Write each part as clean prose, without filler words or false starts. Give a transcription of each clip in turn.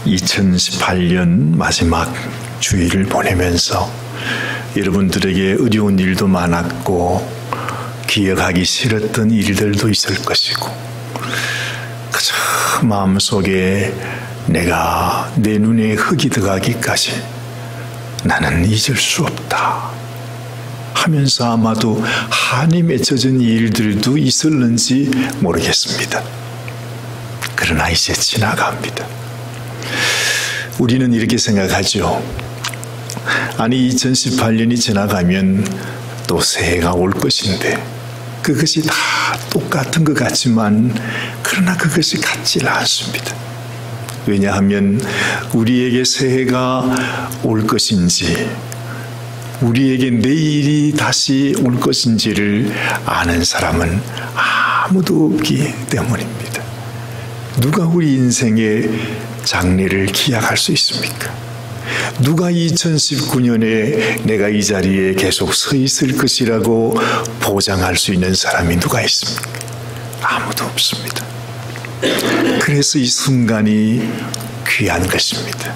2018년 마지막 주일을 보내면서 여러분들에게 어려운 일도 많았고 기억하기 싫었던 일들도 있을 것이고 그저 마음속에 내가 내 눈에 흙이 들어가기까지 나는 잊을 수 없다 하면서 아마도 한이 맺혀진 일들도 있었는지 모르겠습니다. 그러나 이제 지나갑니다. 우리는 이렇게 생각하죠. 아니 2018년이 지나가면 또 새해가 올 것인데 그것이 다 똑같은 것 같지만 그러나 그것이 같지 않습니다. 왜냐하면 우리에게 새해가 올 것인지 우리에게 내일이 다시 올 것인지를 아는 사람은 아무도 없기 때문입니다. 누가 우리 인생의 장래를 기약할 수 있습니까? 누가 2019년에 내가 이 자리에 계속 서 있을 것이라고 보장할 수 있는 사람이 누가 있습니까? 아무도 없습니다. 그래서 이 순간이 귀한 것입니다.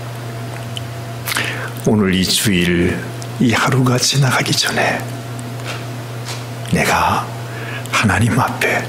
오늘 이 주일, 이 하루가 지나가기 전에 내가 하나님 앞에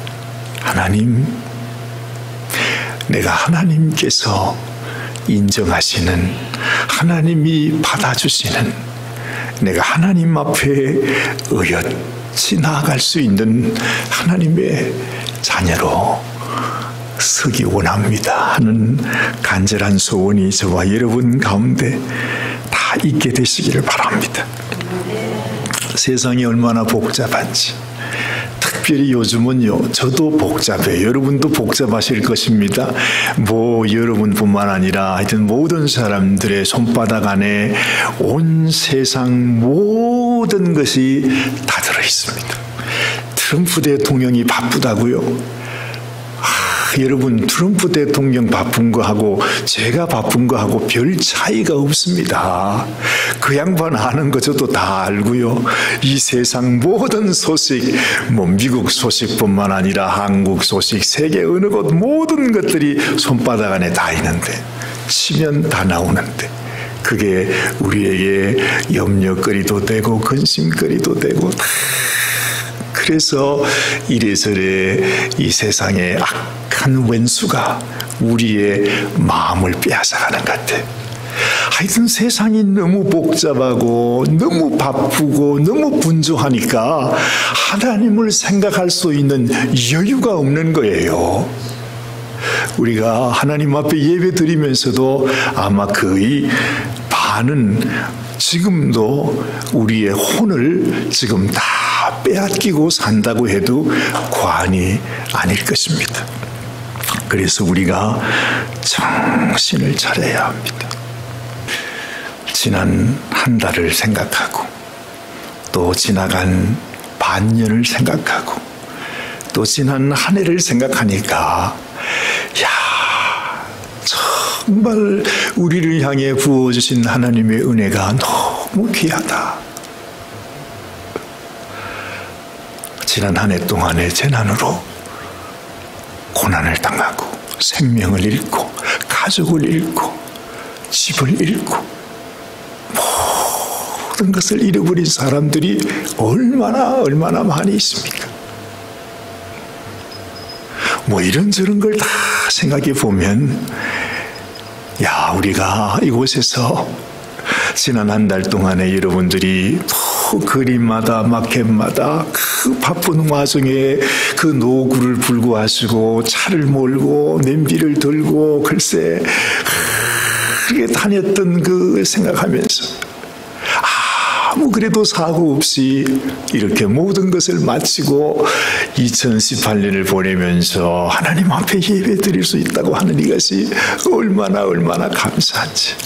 내가 하나님께서 인정하시는 하나님이 받아주시는 내가 하나님 앞에 의젓이 나아갈 수 있는 하나님의 자녀로 서기 원합니다 하는 간절한 소원이 저와 여러분 가운데 다 있게 되시기를 바랍니다. 세상이 얼마나 복잡한지 특별히 요즘은요, 저도 복잡해요. 여러분도 복잡하실 것입니다. 여러분뿐만 아니라 하여튼 모든 사람들의 손바닥 안에 온 세상 모든 것이 다 들어있습니다. 트럼프 대통령이 바쁘다고요? 여러분, 트럼프 대통령 바쁜 거하고 제가 바쁜 거하고 별 차이가 없습니다. 그 양반 아는 거 저도 다 알고요. 이 세상 모든 소식, 미국 소식뿐만 아니라 한국 소식, 세계 어느 곳 모든 것들이 손바닥 안에 다 있는데, 치면 다 나오는데, 그게 우리에게 염려거리도 되고 근심거리도 되고 다 그래서 이래저래 이 세상의 악한 원수가 우리의 마음을 빼앗아가는 것 같아요. 하여튼 세상이 너무 복잡하고 너무 바쁘고 너무 분주하니까 하나님을 생각할 수 있는 여유가 없는 거예요. 우리가 하나님 앞에 예배 드리면서도 아마 거의 반은 지금도 우리의 혼을 지금 다 빼앗기고 산다고 해도 과언이 아닐 것입니다. 그래서 우리가 정신을 차려야 합니다. 지난 한 달을 생각하고 또 지나간 반년을 생각하고 또 지난 한 해를 생각하니까 정말 우리를 향해 부어주신 하나님의 은혜가 너무 귀하다. 지난 한 해 동안의 재난으로 고난을 당하고 생명을 잃고 가족을 잃고 집을 잃고 모든 것을 잃어버린 사람들이 얼마나 많이 있습니까? 이런저런 걸 다 생각해 보면 우리가 이곳에서 지난 한 달 동안에 여러분들이 거리마다 마켓마다 그 바쁜 와중에 그 노구를 불고 하시고 차를 몰고 냄비를 들고 글쎄 그렇게 다녔던 그 생각하면서 그래도 사고 없이 이렇게 모든 것을 마치고 2018년을 보내면서 하나님 앞에 예배 드릴 수 있다고 하는 이것이 얼마나 감사한지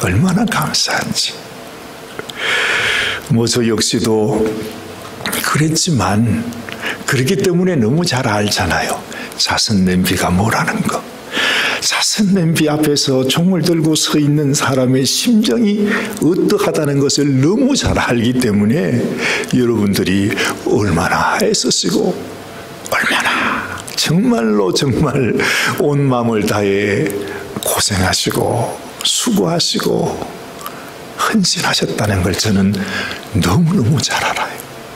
저 역시도 그랬지만 그렇기 때문에 너무 잘 알잖아요. 자선 냄비가 뭐라는 거. 자선 냄비 앞에서 총을 들고 서 있는 사람의 심정이 어떠하다는 것을 너무 잘 알기 때문에 여러분들이 얼마나 애쓰시고 얼마나 정말 온 마음을 다해 고생하시고 수고하시고 헌신하셨다는 걸 저는 너무너무 잘 알아요.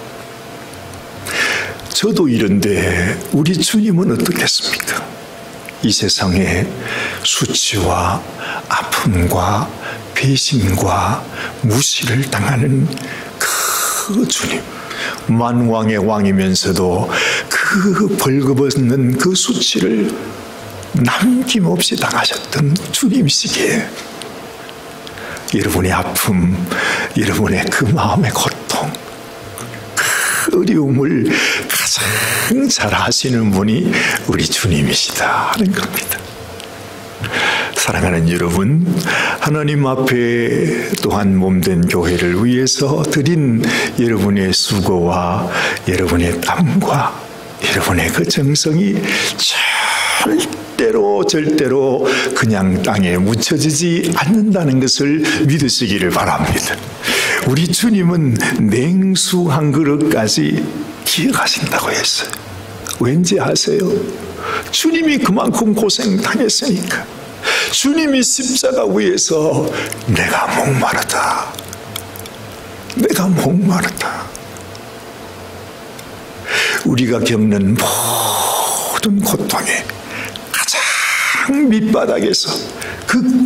저도 이런데 우리 주님은 어떻겠습니까? 이 세상에 수치와 아픔과 배신과 무시를 당하는 그 주님, 만왕의 왕이면서도 그 벌거벗는 그 수치를 남김없이 당하셨던 주님이시기에 여러분의 아픔, 여러분의 그 마음의 고통, 그 어려움을 가장 잘 아시는 분이 우리 주님이시다 하는 겁니다. 사랑하는 여러분, 하나님 앞에 또한 몸된 교회를 위해서 드린 여러분의 수고와 여러분의 땀과 여러분의 그 정성이 절대로 그냥 땅에 묻혀지지 않는다는 것을 믿으시기를 바랍니다. 우리 주님은 냉수 한 그릇까지 기억하신다고 했어요. 왠지 아세요? 주님이 그만큼 고생당했으니까. 주님이 십자가 위에서 내가 목마르다. 내가 목마르다. 우리가 겪는 모든 고통에 가장 밑바닥에서 그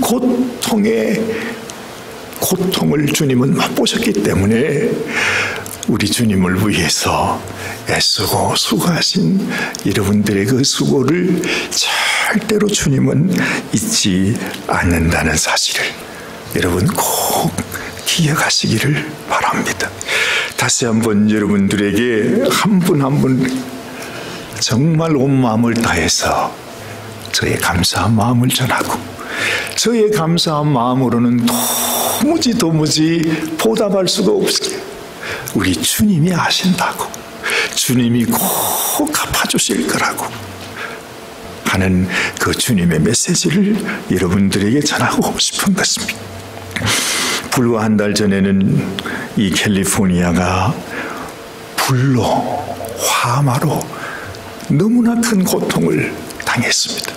고통을 주님은 맛보셨기 때문에 우리 주님을 위해서 애쓰고 수고하신 여러분들의 그 수고를 절대로 주님은 잊지 않는다는 사실을 여러분 꼭 기억하시기를 바랍니다. 다시 한번 여러분들에게 한 분 한 분 정말 온 마음을 다해서 저의 감사한 마음을 전하고 저의 감사한 마음으로는 도무지 보답할 수가 없어요. 우리 주님이 아신다고, 주님이 꼭 갚아주실 거라고 하는 그 주님의 메시지를 여러분들에게 전하고 싶은 것입니다. 불과 한 달 전에는 이 캘리포니아가 불로, 화마로 너무나 큰 고통을 당했습니다.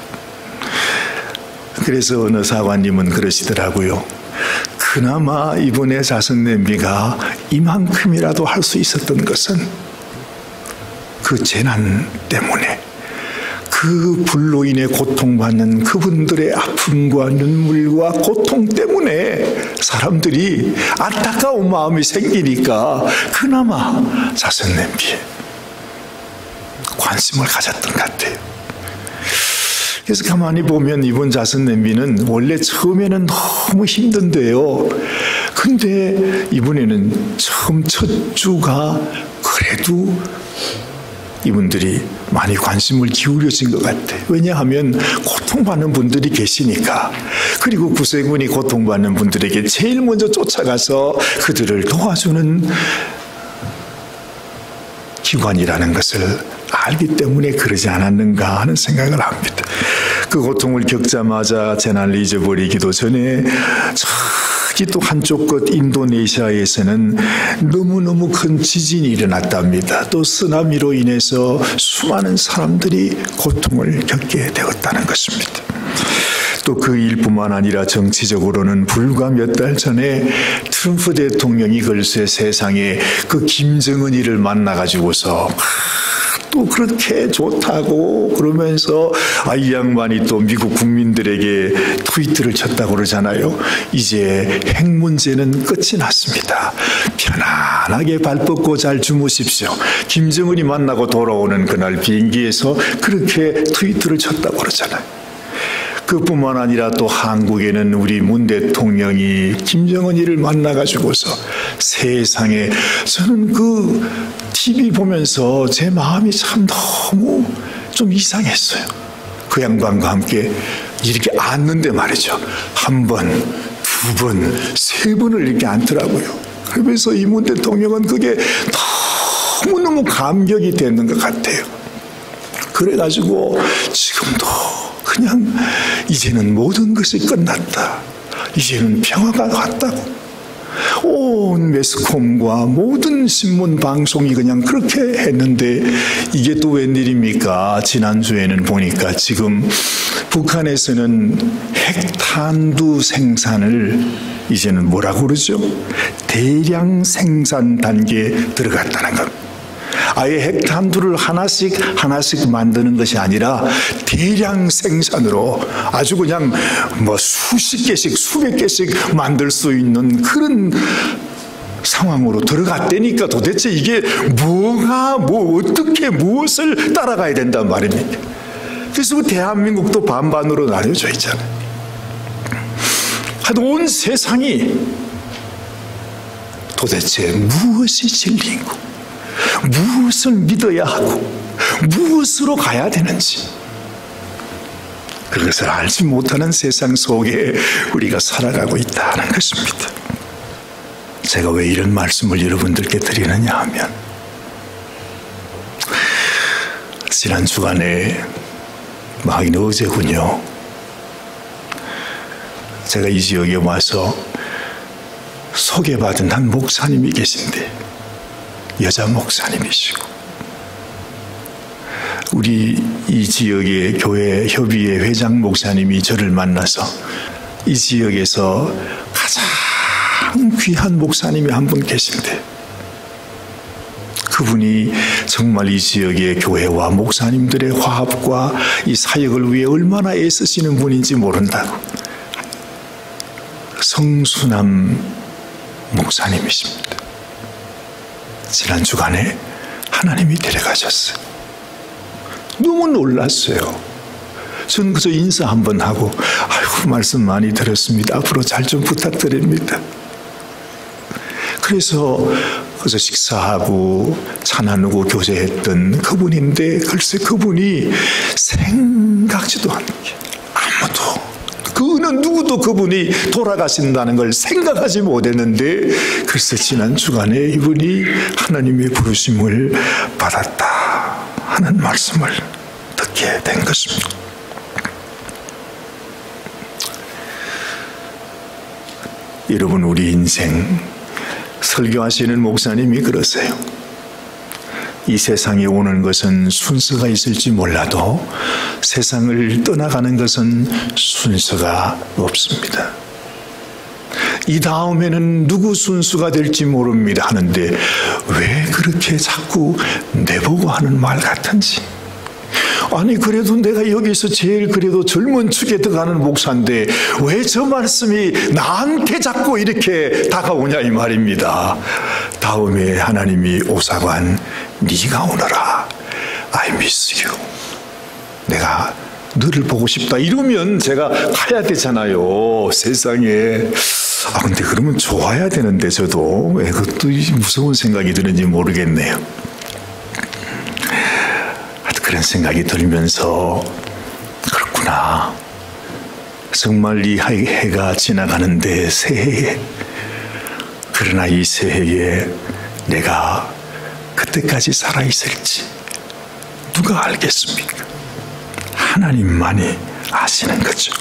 그래서 어느 사관님은 그러시더라고요. 그나마 이번에 자선 냄비가 이만큼이라도 할 수 있었던 것은 그 재난 때문에 그 불로 인해 고통받는 그분들의 아픔과 눈물과 고통 때문에 사람들이 안타까운 마음이 생기니까 그나마 자선 냄비에 관심을 가졌던 것 같아요. 그래서 가만히 보면 이번 자선 냄비는 원래 처음에는 너무 힘든데요. 근데 이번에는 처음 첫 주가 그래도 이분들이 많이 관심을 기울여진 것 같아요. 왜냐하면 고통받는 분들이 계시니까. 그리고 구세군이 고통받는 분들에게 제일 먼저 쫓아가서 그들을 도와주는 기관이라는 것을 알기 때문에 그러지 않았는가 하는 생각을 합니다. 그 고통을 겪자마자 재난을 잊어버리기도 전에 저기 또 한쪽 끝 인도네시아에서는 너무너무 큰 지진이 일어났답니다. 또 쓰나미로 인해서 수많은 사람들이 고통을 겪게 되었다는 것입니다. 또 그 일뿐만 아니라 정치적으로는 불과 몇 달 전에 트럼프 대통령이 글쎄 세상에 그 김정은이를 만나가지고서 또 그렇게 좋다고 그러면서 이 양반이 또 미국 국민들에게 트위트를 쳤다고 그러잖아요. 이제 핵 문제는 끝이 났습니다. 편안하게 발 뻗고 잘 주무십시오. 김정은이 만나고 돌아오는 그날 비행기에서 그렇게 트위트를 쳤다고 그러잖아요. 그뿐만 아니라 또 한국에는 우리 문 대통령이 김정은이를 만나가지고서 세상에 저는 그 TV 보면서 제 마음이 참 너무 좀 이상했어요. 그 양반과 함께 이렇게 앉는데 말이죠. 한 번, 두 번, 세 번을 이렇게 앉더라고요. 그러면서 이 문 대통령은 그게 너무너무 감격이 되는 것 같아요. 그래가지고 지금도 그냥 이제는 모든 것이 끝났다. 이제는 평화가 왔다고. 온 매스컴과 모든 신문 방송이 그냥 그렇게 했는데 이게 또 웬일입니까? 지난주에는 보니까 지금 북한에서는 핵탄 핵탄두 생산을 이제는 뭐라고 그러죠? 대량 생산 단계에 들어갔다는 것. 아예 핵탄두를 하나씩 만드는 것이 아니라 대량 생산으로 아주 그냥 뭐 수십 개씩 수백 개씩 만들 수 있는 그런 상황으로 들어갔다니까 도대체 이게 어떻게 무엇을 따라가야 된단 말입니까? 그래서 대한민국도 반반으로 나뉘어져 있잖아요. 온 세상이 도대체 무엇이 진리인고 무엇을 믿어야 하고 무엇으로 가야 되는지 그것을 알지 못하는 세상 속에 우리가 살아가고 있다는 것입니다. 제가 왜 이런 말씀을 여러분들께 드리느냐 하면 지난 주간에 어제군요. 제가 이 지역에 와서 소개받은 한 목사님이 계신데 여자 목사님이시고 우리 이 지역의 교회 협의회 회장 목사님이 저를 만나서 이 지역에서 가장 귀한 목사님이 한 분 계신데 그분이 정말 이 지역의 교회와 목사님들의 화합과 이 사역을 위해 얼마나 애쓰시는 분인지 모른다고. 성수남 목사님이십니다. 지난 주간에 하나님이 데려가셨어요. 너무 놀랐어요. 저는 그저 인사 한번 하고 아이고 말씀 많이 들었습니다. 앞으로 잘 좀 부탁드립니다. 그래서 그래서 식사하고 차 나누고 교제했던 그분인데 글쎄 그분이 생각지도 않는 게 아무도 그 어느 누구도 그분이 돌아가신다는 걸 생각하지 못했는데 글쎄 지난 주간에 이분이 하나님의 부르심을 받았다 하는 말씀을 듣게 된 것입니다. 여러분 우리 인생 설교하시는 목사님이 그러세요. 이 세상에 오는 것은 순서가 있을지 몰라도 세상을 떠나가는 것은 순서가 없습니다. 이 다음에는 누구 순수가 될지 모릅니다 하는데 왜 그렇게 자꾸 내보고 하는 말 같은지. 아니 그래도 내가 여기서 제일 그래도 젊은 축에 들어가는 목사인데 왜 저 말씀이 나한테 자꾸 이렇게 다가오냐 이 말입니다. 다음에 하나님이 오사관 네가 오너라. I miss you. 내가 너를 보고 싶다 이러면 제가 가야 되잖아요. 세상에. 아 근데 그러면 좋아야 되는데 저도 왜 그것도 무서운 생각이 드는지 모르겠네요. 그런 생각이 들면서 그렇구나. 정말 이 해가 지나가는데 새해에 그러나 이 새해에 내가 그때까지 살아있을지 누가 알겠습니까? 하나님만이 아시는 거죠.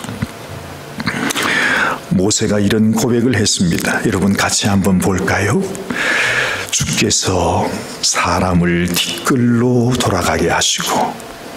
모세가 이런 고백을 했습니다. 여러분 같이 한번 볼까요? 주께서 사람을 뒷글로 돌아가게 하시고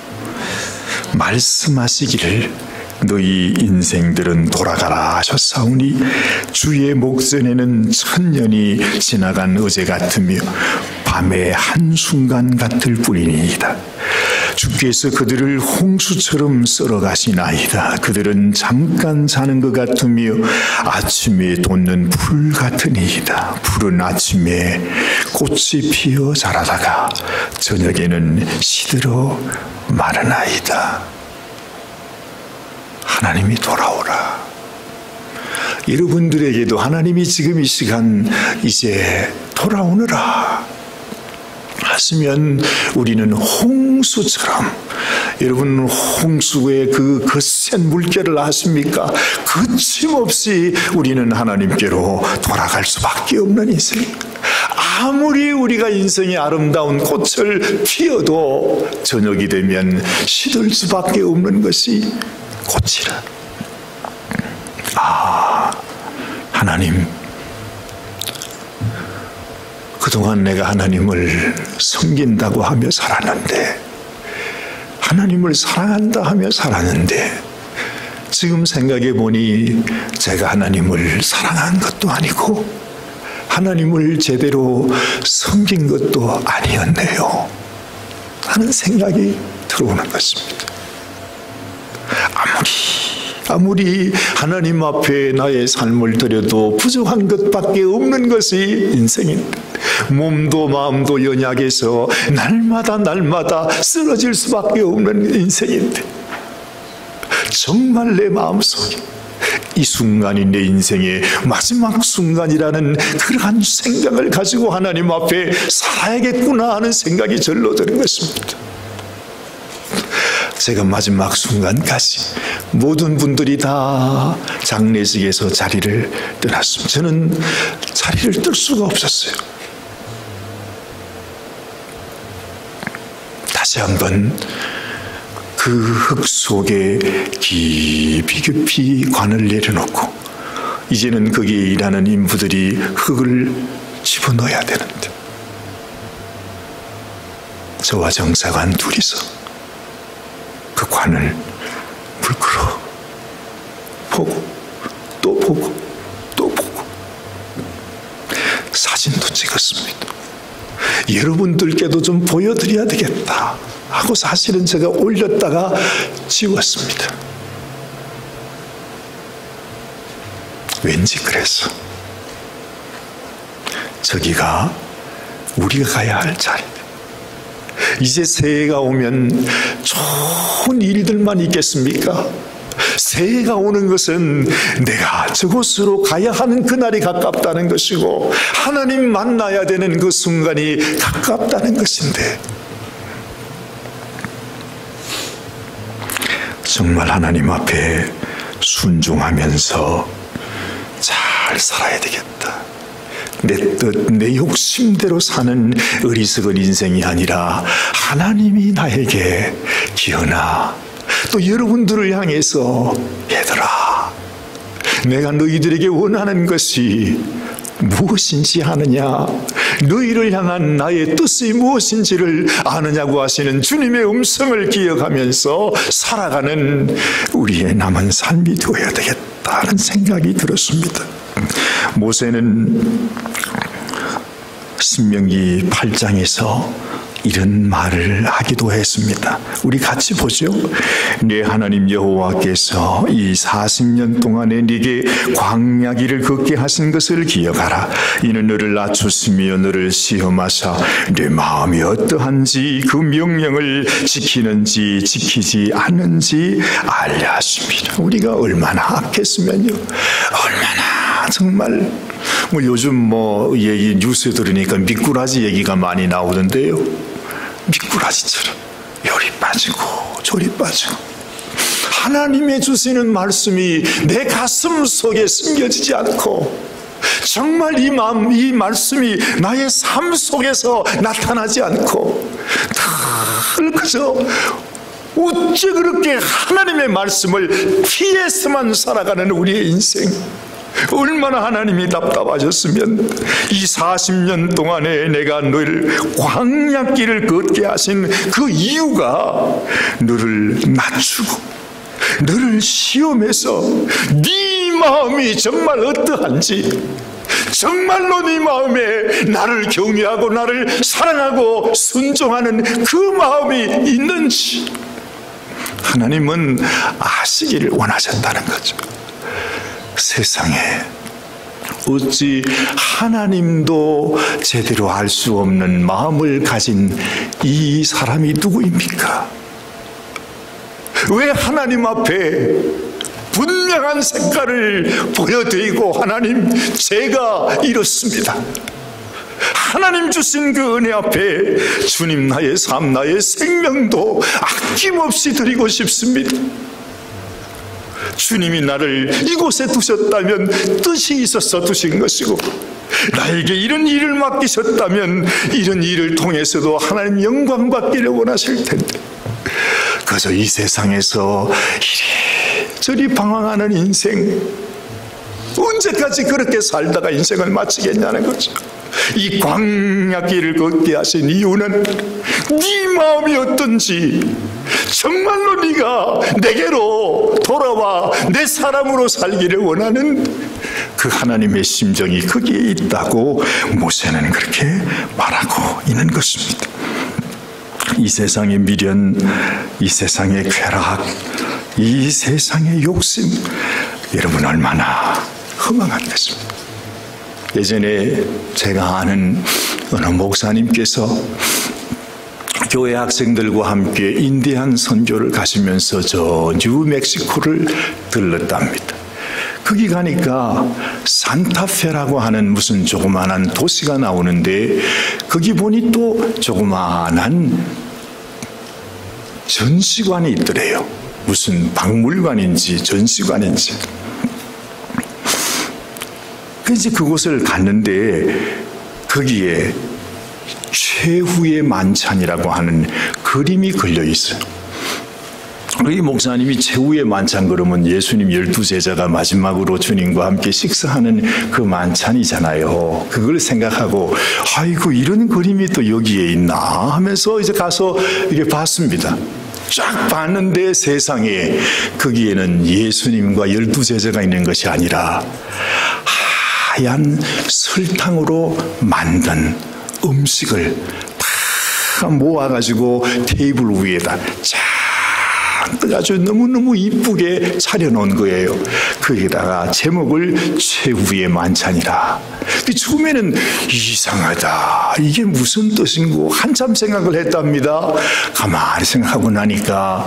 말씀하시기를 너희 인생들은 돌아가라 하셨사오니 주의 목전에는 천년이 지나간 어제 같으며 밤의 한순간 같을 뿐이니이다. 주께서 그들을 홍수처럼 썰어가시나이다. 그들은 잠깐 자는 것 같으며 아침에 돋는 풀 같으니이다. 풀은 아침에 꽃이 피어 자라다가 저녁에는 시들어 마르나이다. 하나님이 돌아오라. 여러분들에게도 하나님이 지금 이 시간 이제 돌아오느라 하시면 우리는 홍수처럼, 여러분 홍수의 그 거센 물결을 아십니까? 거침없이 우리는 하나님께로 돌아갈 수밖에 없는 인생. 아무리 우리가 인생의 아름다운 꽃을 피워도 저녁이 되면 시들 수밖에 없는 것이 꽃이라. 하나님, 그동안 내가 하나님을 섬긴다고 하며 살았는데, 하나님을 사랑한다 하며 살았는데, 지금 생각해 보니 제가 하나님을 사랑한 것도 아니고 하나님을 제대로 섬긴 것도 아니었네요 하는 생각이 들어오는 것입니다. 아무리 하나님 앞에 나의 삶을 드려도 부족한 것밖에 없는 것이 인생인데 몸도 마음도 연약해서 날마다 쓰러질 수밖에 없는 인생인데 정말 내 마음속에 이 순간이 내 인생의 마지막 순간이라는 그러한 생각을 가지고 하나님 앞에 살아야겠구나 하는 생각이 절로 드는 것입니다. 제가 마지막 순간까지 모든 분들이 다 장례식에서 자리를 떠났습니다. 저는 자리를 뜰 수가 없었어요. 다시 한번 그 흙 속에 깊이 관을 내려놓고 이제는 거기에 일하는 인부들이 흙을 집어넣어야 되는데 저와 정사관 둘이서 그 관을 물끄러 보고 또 보고 또 보고 사진도 찍었습니다. 여러분들께도 좀 보여드려야 되겠다 하고 사실은 제가 올렸다가 지웠습니다. 왠지 그래서 저기가 우리가 가야 할 자리, 이제 새해가 오면 좋은 일들만 있겠습니까? 새해가 오는 것은 내가 저곳으로 가야 하는 그날이 가깝다는 것이고 하나님 만나야 되는 그 순간이 가깝다는 것인데 정말 하나님 앞에 순종하면서 잘 살아야 되겠다. 내 뜻, 내 욕심대로 사는 어리석은 인생이 아니라 하나님이 나에게 기어나 또 여러분들을 향해서 얘들아 내가 너희들에게 원하는 것이 무엇인지 아느냐, 너희를 향한 나의 뜻이 무엇인지를 아느냐고 하시는 주님의 음성을 기억하면서 살아가는 우리의 남은 삶이 되어야 되겠다는 생각이 들었습니다. 모세는 신명기 8장에서 이런 말을 하기도 했습니다. 우리 같이 보죠. 내 하나님 여호와께서 이 40년 동안에 네게 광야길을 걷게 하신 것을 기억하라. 이는 너를 낮추시며 너를 시험하사 내 마음이 어떠한지 그 명령을 지키는지 지키지 않는지 알려 하십니다. 우리가 얼마나 악했으면요, 얼마나 정말 요즘 얘기 뉴스에 들으니까 미꾸라지 얘기가 많이 나오던데요. 미꾸라지처럼 열이 빠지고 졸이 빠지고 하나님의 주시는 말씀이 내 가슴 속에 숨겨지지 않고 정말 이 말씀이 나의 삶 속에서 나타나지 않고 늘 그저 어째 그렇게 하나님의 말씀을 피해서만 살아가는 우리의 인생, 얼마나 하나님이 답답하셨으면 이 40년 동안에 내가 너를 광야길을 걷게 하신 그 이유가 너를 낮추고 너를 시험해서 네 마음이 정말 어떠한지, 정말로 네 마음에 나를 경외하고 나를 사랑하고 순종하는 그 마음이 있는지 하나님은 아시기를 원하셨다는 거죠. 세상에 어찌 하나님도 제대로 알 수 없는 마음을 가진 이 사람이 누구입니까? 왜 하나님 앞에 분명한 색깔을 보여드리고 하나님 제가 이렇습니다, 하나님 주신 그 은혜 앞에 주님 나의 삶 나의 생명도 아낌없이 드리고 싶습니다. 주님이 나를 이곳에 두셨다면 뜻이 있어서 두신 것이고 나에게 이런 일을 맡기셨다면 이런 일을 통해서도 하나님 영광 받기를 원하실 텐데 그저 이 세상에서 이리저리 방황하는 인생, 언제까지 그렇게 살다가 인생을 마치겠냐는 거죠. 이 광야길을 걷게 하신 이유는 네 마음이 어떤지, 정말로 네가 내게로 돌아와 내 사람으로 살기를 원하는 그 하나님의 심정이 거기에 있다고 모세는 그렇게 말하고 있는 것입니다. 이 세상의 미련, 이 세상의 쾌락, 이 세상의 욕심, 여러분 얼마나 허망하겠습니까? 예전에 제가 아는 어느 목사님께서 교회 학생들과 함께 인디안 선교를 가시면서 저 뉴멕시코를 들렀답니다. 거기 가니까 산타페라고 하는 무슨 조그만한 도시가 나오는데, 거기 보니 또 조그만한 전시관이 있더래요. 무슨 박물관인지 전시관인지. 그래서 그곳을 갔는데 거기에 최후의 만찬이라고 하는 그림이 걸려 있어요. 이 목사님이 최후의 만찬 그러면 예수님 12제자가 마지막으로 주님과 함께 식사하는 그 만찬이잖아요. 그걸 생각하고 아이고 이런 그림이 또 여기에 있나 하면서 이제 가서 이렇게 봤습니다. 쫙 봤는데 세상에 거기에는 예수님과 12제자가 있는 것이 아니라 하얀 설탕으로 만든 음식을 다 모아가지고 테이블 위에다 잔뜩 아주 너무너무 이쁘게 차려놓은 거예요. 거기다가 제목을 최후의 만찬이라. 처음에는 이상하다, 이게 무슨 뜻인고 한참 생각을 했답니다. 가만히 생각하고 나니까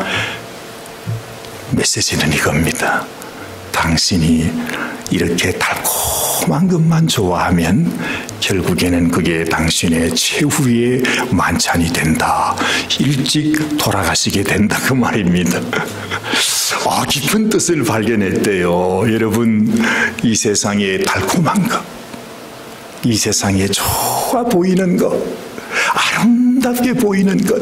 메시지는 이겁니다. 당신이 이렇게 달콤한 것만 좋아하면 결국에는 그게 당신의 최후의 만찬이 된다. 일찍 돌아가시게 된다, 그 말입니다. 깊은 뜻을 발견했대요. 여러분, 이 세상에 달콤한 것, 이 세상에 좋아 보이는 것, 아름답게 보이는 것,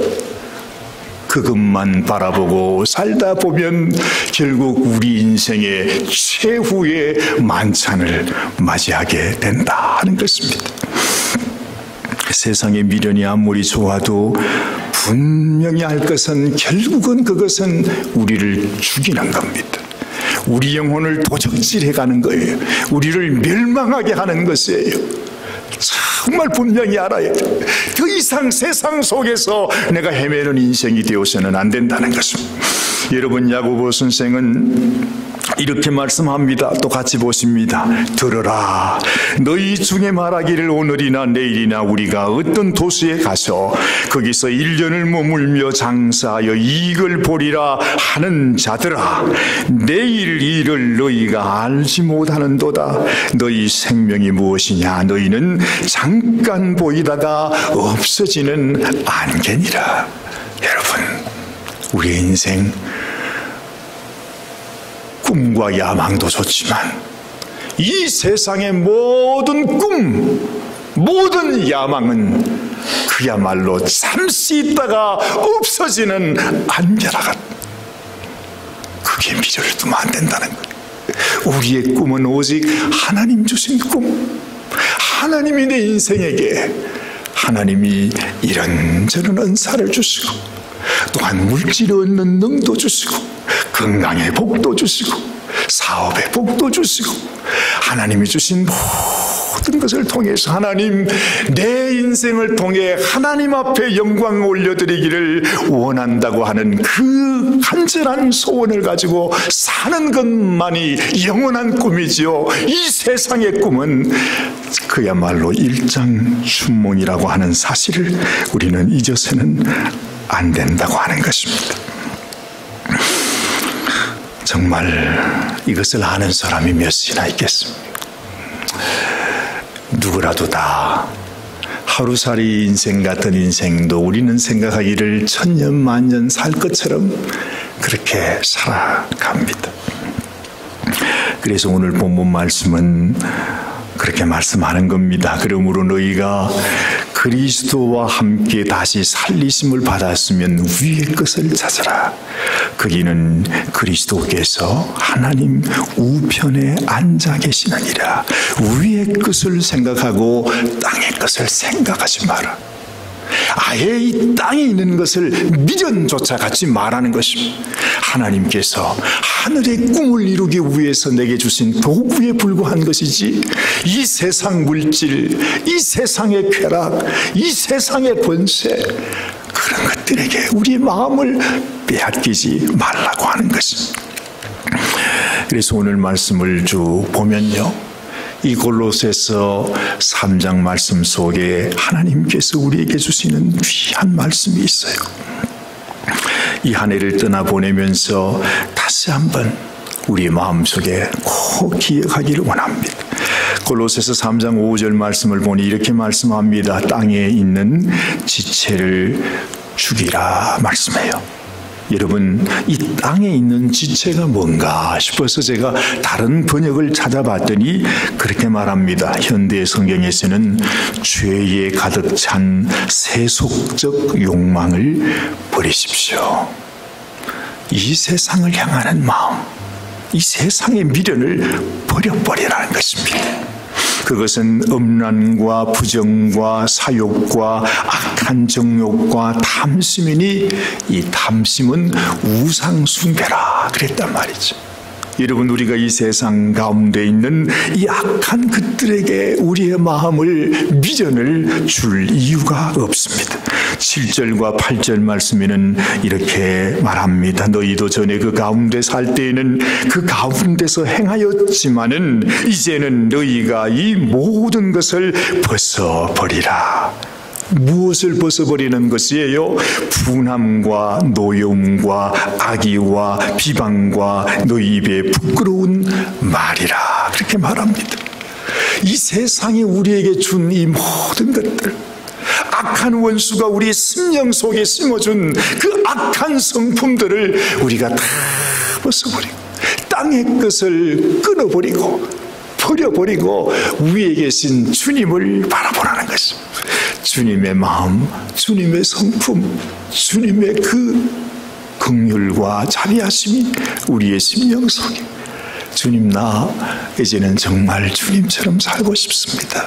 그것만 바라보고 살다 보면 결국 우리 인생의 최후의 만찬을 맞이하게 된다 하는 것입니다. 세상의 미련이 아무리 좋아도 분명히 알 것은 결국은 그것은 우리를 죽이는 겁니다. 우리 영혼을 도적질해가는 거예요. 우리를 멸망하게 하는 것이에요. 정말 분명히 알아야 돼. 더 이상 세상 속에서 내가 헤매는 인생이 되어서는 안 된다는 것입니다. 여러분, 야고보 선생은 이렇게 말씀합니다. 또 같이 보십니다. 들으라. 너희 중에 말하기를 오늘이나 내일이나 우리가 어떤 도시에 가서 거기서 1년을 머물며 장사하여 이익을 보리라 하는 자들아, 내일 일을 너희가 알지 못하는도다. 너희 생명이 무엇이냐? 너희는 잠깐 보이다가 없어지는 안개니라. 여러분, 우리의 인생 꿈과 야망도 좋지만 이 세상의 모든 꿈, 모든 야망은 그야말로 잠시 있다가 없어지는 안개라 같. 그게 미련을 두면 안 된다는 거예요. 우리의 꿈은 오직 하나님 주신 꿈, 하나님이 내 인생에게 하나님이 이런저런 은사를 주시고, 또한 물질을 얻는 능도 주시고, 건강의 복도 주시고, 사업의 복도 주시고, 하나님이 주신 모든 것을 통해서 하나님, 내 인생을 통해 하나님 앞에 영광을 올려드리기를 원한다고 하는 그 간절한 소원을 가지고 사는 것만이 영원한 꿈이지요. 이 세상의 꿈은 그야말로 일장춘몽이라고 하는 사실을 우리는 잊어서는 안 된다고 하는 것입니다. 정말 이것을 아는 사람이 몇이나 있겠습니까? 누구라도 다 하루살이 인생 같은 인생도 우리는 생각하기를 천년 만년 살 것처럼 그렇게 살아갑니다. 그래서 오늘 본문 말씀은 그렇게 말씀하는 겁니다. 그러므로 너희가 그리스도와 함께 다시 살리심을 받았으면 위의 것을 찾아라. 거기는 그리스도께서 하나님 우편에 앉아 계시느니라. 위의 것을 생각하고 땅의 것을 생각하지 마라. 아예 이 땅에 있는 것을 미련조차 갖지 말라는 것입니다. 하나님께서 하늘의 꿈을 이루기 위해서 내게 주신 도구에 불과한 것이지, 이 세상 물질, 이 세상의 쾌락, 이 세상의 권세, 그런 것들에게 우리의 마음을 빼앗기지 말라고 하는 것입니다. 그래서 오늘 말씀을 쭉 보면요, 이 골로새서 3장 말씀 속에 하나님께서 우리에게 주시는 귀한 말씀이 있어요. 이 한 해를 떠나보내면서 다시 한번 우리의 마음속에 꼭 기억하기를 원합니다. 골로새서 3장 5절 말씀을 보니 이렇게 말씀합니다. 땅에 있는 지체를 죽이라 말씀해요. 여러분, 이 땅에 있는 지체가 뭔가 싶어서 제가 다른 번역을 찾아봤더니 그렇게 말합니다. 현대 성경에서는 죄에 가득 찬 세속적 욕망을 버리십시오. 이 세상을 향하는 마음, 이 세상의 미련을 버려버리라는 것입니다. 그것은 음란과 부정과 사욕과 악한 정욕과 탐심이니 이 탐심은 우상숭배라 그랬단 말이죠. 여러분, 우리가 이 세상 가운데 있는 이 악한 것들에게 우리의 마음을 미련을 줄 이유가 없습니다. 7절과 8절 말씀에는 이렇게 말합니다. 너희도 전에 그 가운데 살 때에는 그 가운데서 행하였지만은 이제는 너희가 이 모든 것을 벗어버리라. 무엇을 벗어버리는 것이에요? 분함과 노여움과 악의와 비방과 너희 입에 부끄러운 말이라. 그렇게 말합니다. 이 세상이 우리에게 준 이 모든 것들, 악한 원수가 우리 심령 속에 심어준 그 악한 성품들을 우리가 다 벗어버리고 땅의 것을 끊어버리고 버려버리고 위에 계신 주님을 바라보라는 것입니다. 주님의 마음, 주님의 성품, 주님의 그 긍휼과 자비하심이 우리의 심령 속에, 주님, 나 이제는 정말 주님처럼 살고 싶습니다.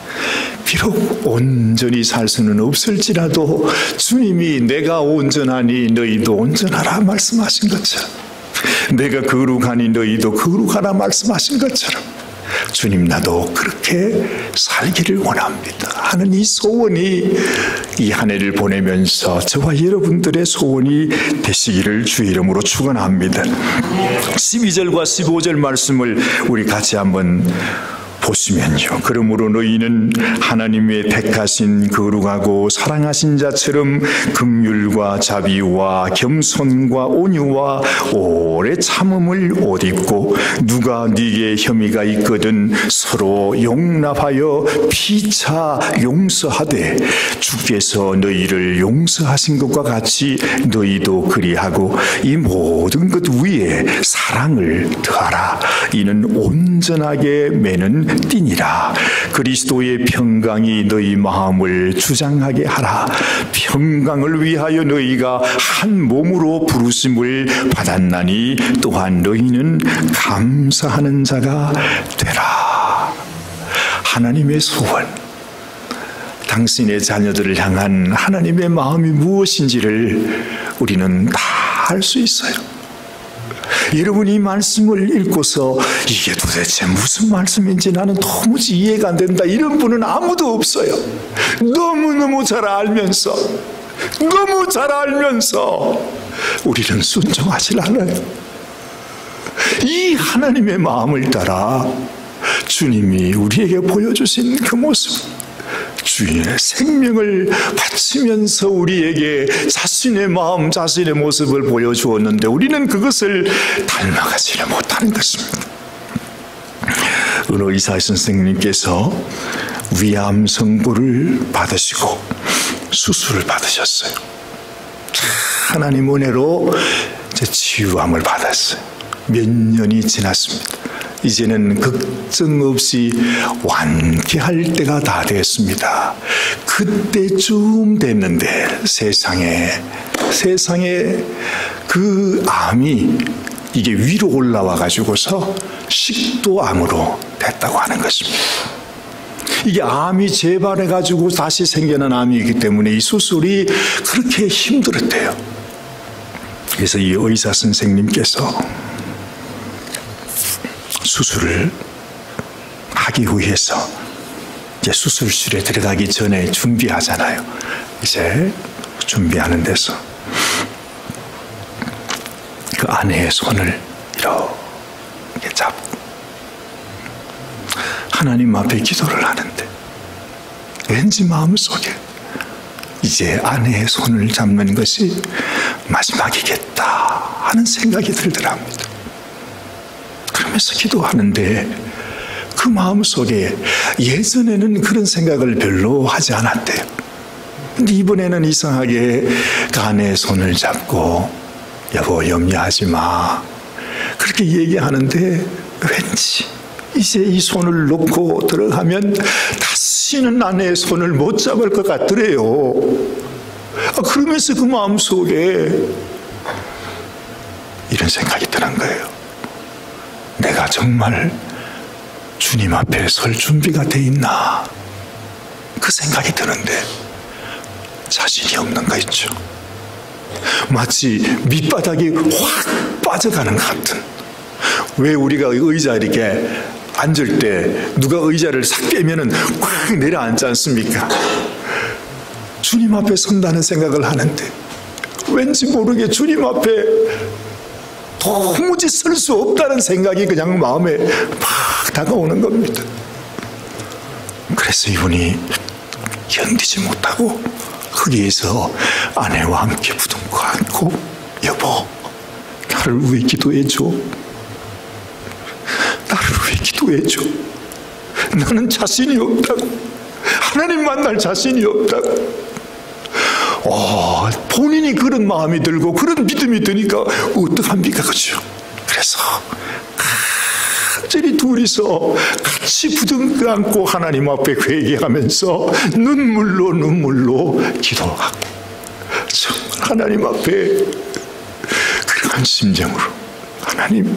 비록 온전히 살 수는 없을지라도 주님이 내가 온전하니 너희도 온전하라 말씀하신 것처럼, 내가 거룩하니 너희도 거룩하라 말씀하신 것처럼 주님, 나도 그렇게 살기를 원합니다 하는 이 소원이 이 한 해를 보내면서 저와 여러분들의 소원이 되시기를 주의 이름으로 축원합니다. 12절과 15절 말씀을 우리 같이 한번 보시면요, 그러므로 너희는 하나님의 택하신 거룩하고 사랑하신 자처럼 긍휼과 자비와 겸손과 온유와 오래 참음을 옷 입고, 누가 네게 혐의가 있거든 서로 용납하여 피차 용서하되 주께서 너희를 용서하신 것과 같이 너희도 그리하고 이 모든 것 위에 사랑을 더하라. 이는 온전하게 매는 띠니라. 그리스도의 평강이 너희 마음을 주장하게 하라. 평강을 위하여 너희가 한 몸으로 부르심을 받았나니 또한 너희는 감사하는 자가 되라. 하나님의 소원, 당신의 자녀들을 향한 하나님의 마음이 무엇인지를 우리는 다 알 수 있어요. 여러분이 이 말씀을 읽고서 이게 도대체 무슨 말씀인지 나는 도무지 이해가 안 된다, 이런 분은 아무도 없어요. 너무너무 잘 알면서, 너무 잘 알면서 우리는 순종하지 않아요. 이 하나님의 마음을 따라 주님이 우리에게 보여주신 그 모습, 주의 생명을 바치면서 우리에게 자신의 마음, 자신의 모습을 보여주었는데 우리는 그것을 닮아가지를 못하는 것입니다. 은호 이사희 선생님께서 위암 성부를 받으시고 수술을 받으셨어요. 하나님 은혜로 치유함을 받았어요. 몇 년이 지났습니다. 이제는 걱정 없이 완쾌할 때가 다 됐습니다. 그때쯤 됐는데 세상에 그 암이 이게 위로 올라와 가지고서 식도암으로 됐다고 하는 것입니다. 이게 암이 재발해 가지고 다시 생겨난 암이기 때문에 이 수술이 그렇게 힘들었대요. 그래서 이 의사 선생님께서 수술을 하기 위해서 이제 수술실에 들어가기 전에 준비하잖아요. 이제 준비하는 데서 그 아내의 손을 이렇게 잡고 하나님 앞에 기도를 하는데 왠지 마음속에 이제 아내의 손을 잡는 것이 마지막이겠다 하는 생각이 들더랍니다. 그러면서 기도하는데 그 마음속에 예전에는 그런 생각을 별로 하지 않았대요. 근데 이번에는 이상하게 그 아내의 손을 잡고 여보 염려하지 마 그렇게 얘기하는데 왠지 이제 이 손을 놓고 들어가면 다시는 아내의 손을 못 잡을 것 같더래요. 그러면서 그 마음속에 이런 생각이 드는 거예요. 내가 정말 주님 앞에 설 준비가 돼 있나 그 생각이 드는데 자신이 없는 거 있죠. 마치 밑바닥이 확 빠져가는 것 같은. 왜 우리가 의자 이렇게 앉을 때 누가 의자를 싹 빼면은 확 내려앉지 않습니까? 주님 앞에 선다는 생각을 하는데 왠지 모르게 주님 앞에 도무지 설 수 없다는 생각이 그냥 마음에 막 다가오는 겁니다. 그래서 이분이 견디지 못하고 거기에서 아내와 함께 부둥켜 안고 여보 나를 위해 기도해줘. 나를 위해 기도해줘. 나는 자신이 없다고. 하나님 만날 자신이 없다고. 본인이 그런 마음이 들고 그런 믿음이 드니까 어떡합니까? 그죠? 그래서 간절히 둘이서 같이 부둥켜 안고 하나님 앞에 회개하면서 눈물로 기도하고 정말 하나님 앞에 그러한 심정으로 하나님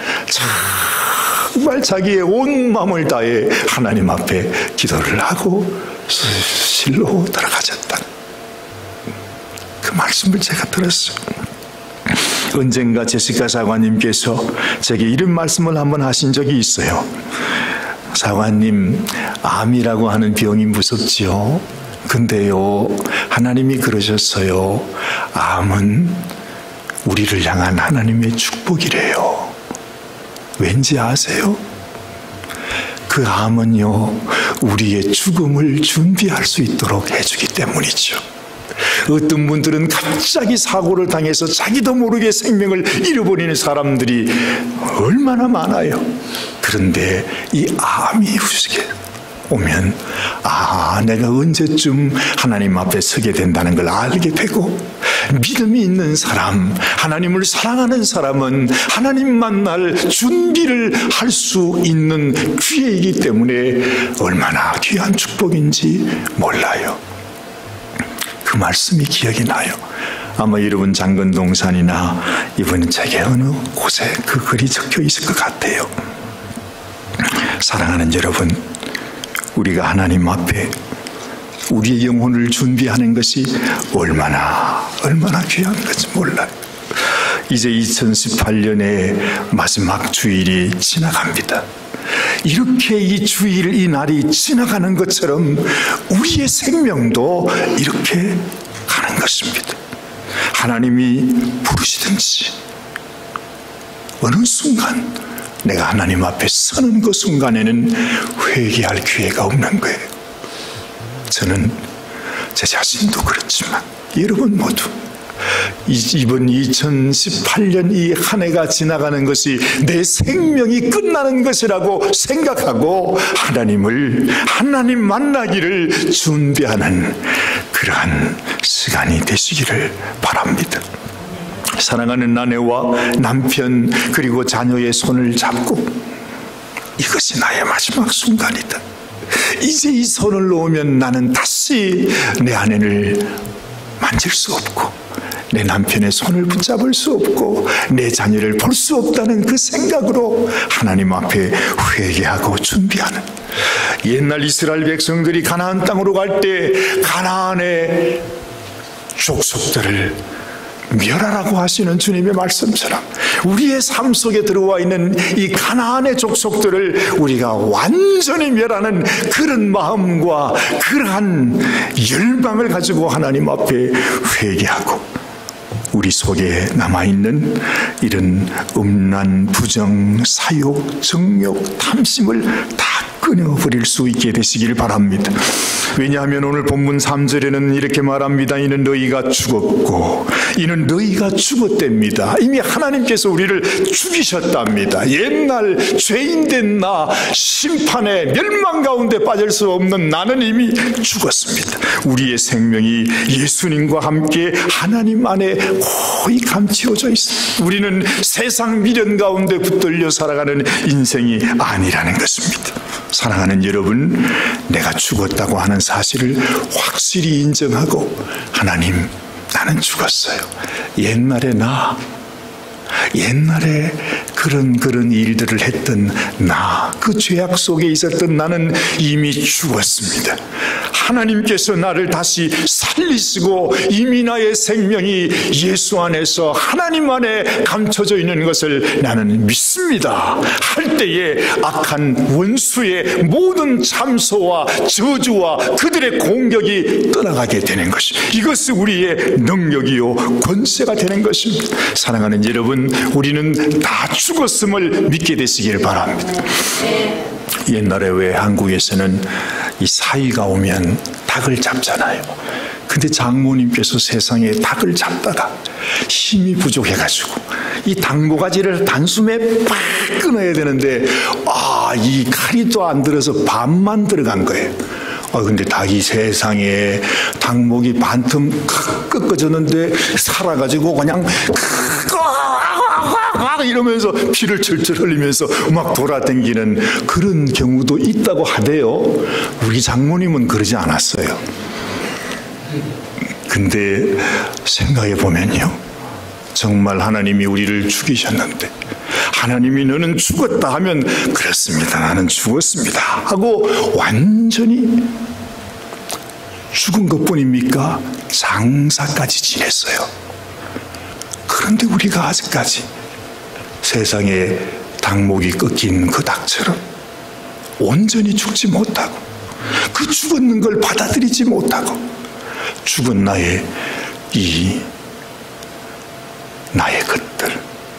정말 자기의 온 마음을 다해 하나님 앞에 기도를 하고 수술실로 들어가셨다. 그 말씀을 제가 들었어요. 언젠가 제시카 사관님께서 제게 이런 말씀을 한번 하신 적이 있어요. 사관님, 암이라고 하는 병이 무섭지요. 근데요, 하나님이 그러셨어요. 암은 우리를 향한 하나님의 축복이래요. 왠지 아세요? 그 암은요, 우리의 죽음을 준비할 수 있도록 해주기 때문이죠. 어떤 분들은 갑자기 사고를 당해서 자기도 모르게 생명을 잃어버리는 사람들이 얼마나 많아요. 그런데 이 암이 우습게 오면 내가 언제쯤 하나님 앞에 서게 된다는 걸 알게 되고 믿음이 있는 사람, 하나님을 사랑하는 사람은 하나님 만날 준비를 할 수 있는 기회이기 때문에 얼마나 귀한 축복인지 몰라요. 그 말씀이 기억이 나요. 아마 여러분 장건동산이나 이번 책에 어느 곳에 그 글이 적혀 있을 것 같아요. 사랑하는 여러분, 우리가 하나님 앞에 우리의 영혼을 준비하는 것이 얼마나 귀한 건지 몰라요. 이제 2018년의 마지막 주일이 지나갑니다. 이렇게 이 주일, 이 날이 지나가는 것처럼 우리의 생명도 이렇게 가는 것입니다. 하나님이 부르시든지 어느 순간 내가 하나님 앞에 서는 그 순간에는 회개할 기회가 없는 거예요. 저는 제 자신도 그렇지만 여러분 모두 이번 2018년 이 한 해가 지나가는 것이 내 생명이 끝나는 것이라고 생각하고 하나님 만나기를 준비하는 그러한 시간이 되시기를 바랍니다. 사랑하는 아내와 남편 그리고 자녀의 손을 잡고 이것이 나의 마지막 순간이다. 이제 이 손을 놓으면 나는 다시 내 아내를 만질 수 없고 내 남편의 손을 붙잡을 수 없고 내 자녀를 볼 수 없다는 그 생각으로 하나님 앞에 회개하고 준비하는, 옛날 이스라엘 백성들이 가나안 땅으로 갈 때 가나안의 족속들을 멸하라고 하시는 주님의 말씀처럼 우리의 삶 속에 들어와 있는 이 가나안의 족속들을 우리가 완전히 멸하는 그런 마음과 그러한 열망을 가지고 하나님 앞에 회개하고, 우리 속에 남아있는 이런 음란, 부정, 사욕, 정욕, 탐심을 다 끊어버릴 수 있게 되시길 바랍니다. 왜냐하면 오늘 본문 3절에는 이렇게 말합니다. 이는 너희가 죽었고, 이는 너희가 죽었답니다. 이미 하나님께서 우리를 죽이셨답니다. 옛날 죄인된 나, 심판의 멸망 가운데 빠질 수 없는 나는 이미 죽었습니다. 우리의 생명이 예수님과 함께 하나님 안에 거의 감추어져 있습니다. 우리는 세상 미련 가운데 붙들려 살아가는 인생이 아니라는 것입니다. 사랑하는 여러분, 내가 죽었다고 하는 사실을 확실히 인정하고, 하나님, 나는 죽었어요. 옛날에 옛날에 그런 일들을 했던 그 죄악 속에 있었던 나는 이미 죽었습니다. 하나님께서 나를 다시 살리시고 이미 나의 생명이 예수 안에서 하나님 안에 감춰져 있는 것을 나는 믿습니다. 할 때에 악한 원수의 모든 참소와 저주와 그들의 공격이 떠나가게 되는 것입니다. 이것이 우리의 능력이요 권세가 되는 것입니다. 사랑하는 여러분, 우리는 다 죽었음을 믿게 되시길 바랍니다. 옛날에 왜 한국에서는 이 사위가 오면 닭을 잡잖아요. 근데 장모님께서 세상에 닭을 잡다가 힘이 부족해가지고 이 닭모가지를 단숨에 팍 끊어야 되는데 이 칼이 또 안 들어서 반만 들어간 거예요. 근데 닭이 세상에 닭목이 반틈 꺾어졌는데 살아가지고 그냥 이러면서 피를 철철 흘리면서 막 돌아다니는 그런 경우도 있다고 하대요. 우리 장모님은 그러지 않았어요. 근데 생각해 보면요, 정말 하나님이 우리를 죽이셨는데, 하나님이 너는 죽었다 하면 그렇습니다, 나는 죽었습니다 하고 완전히 죽은 것뿐입니까? 장사까지 지냈어요. 그런데 우리가 아직까지 세상에 닭목이 꺾인 그 닭처럼 온전히 죽지 못하고, 그 죽었는 걸 받아들이지 못하고, 죽은 나의 것들,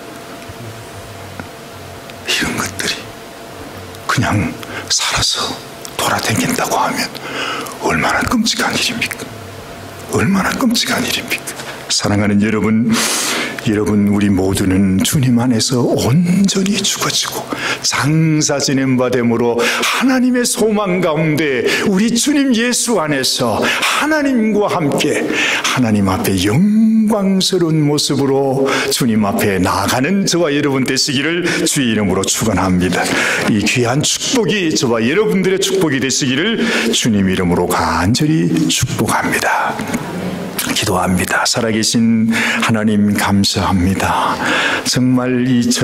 이런 것들이 그냥 살아서 돌아다닌다고 하면 얼마나 끔찍한 일입니까? 얼마나 끔찍한 일입니까? 사랑하는 여러분, 우리 모두는 주님 안에서 온전히 죽어지고 장사 지낸 바 됨으로 하나님의 소망 가운데 우리 주님 예수 안에서 하나님과 함께 하나님 앞에 영광스러운 모습으로 주님 앞에 나아가는 저와 여러분 되시기를 주의 이름으로 축원합니다. 이 귀한 축복이 저와 여러분들의 축복이 되시기를 주님 이름으로 간절히 축복합니다. 기도합니다. 살아계신 하나님 감사합니다. 정말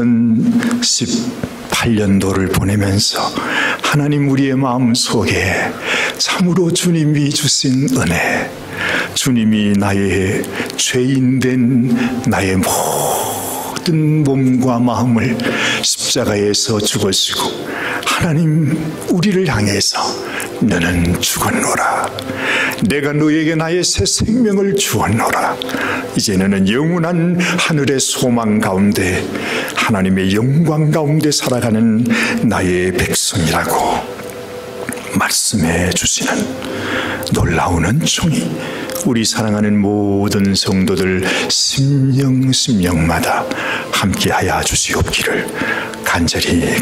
2018년도를 보내면서 하나님 우리의 마음 속에 참으로 주님이 주신 은혜, 주님이 나의 죄인된 나의 모든 몸과 마음을 십자가에서 죽으시고 하나님 우리를 향해서 너는 죽었노라, 내가 너에게 나의 새 생명을 주었노라, 이제 너는 영원한 하늘의 소망 가운데 하나님의 영광 가운데 살아가는 나의 백성이라고 말씀해 주시는 놀라운 은총이 우리 사랑하는 모든 성도들 심령마다 함께하여 주시옵기를 간절히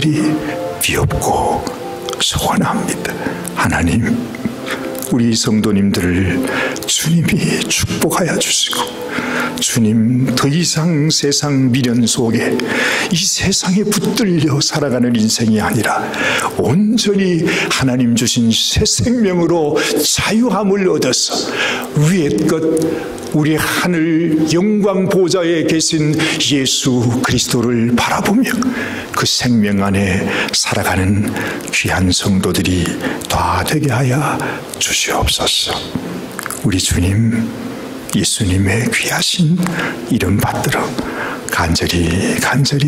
비옵고 소원합니다. 하나님, 우리 성도님들을 주님이 축복하여 주시고, 주님 더 이상 세상 미련 속에 이 세상에 붙들려 살아가는 인생이 아니라 온전히 하나님 주신 새 생명으로 자유함을 얻어서 위의 것 우리 하늘 영광 보좌에 계신 예수 그리스도를 바라보며 그 생명 안에 살아가는 귀한 성도들이 다 되게 하여 주시옵소서. 우리 주님 예수님의 귀하신 이름 받들어 간절히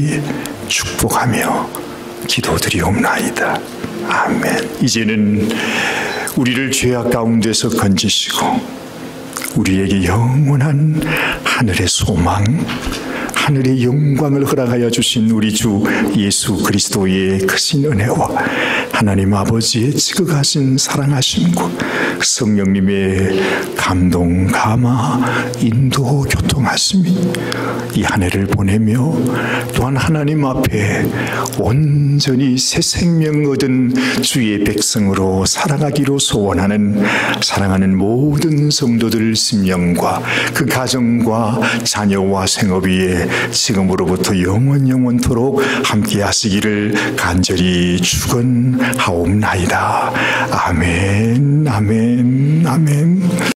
축복하며 기도드리옵나이다. 아멘. 이제는 우리를 죄악 가운데서 건지시고 우리에게 영원한 하늘의 소망, 하늘의 영광을 허락하여 주신 우리 주 예수 그리스도의 크신 은혜와 하나님 아버지의 지극하신 사랑하심과 성령님의 감동, 감화, 인도, 교통하심이 이 한 해를 보내며 또한 하나님 앞에 온전히 새 생명 얻은 주의 백성으로 살아가기로 소원하는 사랑하는 모든 성도들 심령과 그 가정과 자녀와 생업 위에 지금으로부터 영원토록 함께 하시기를 간절히 축원하옵나이다. 아멘.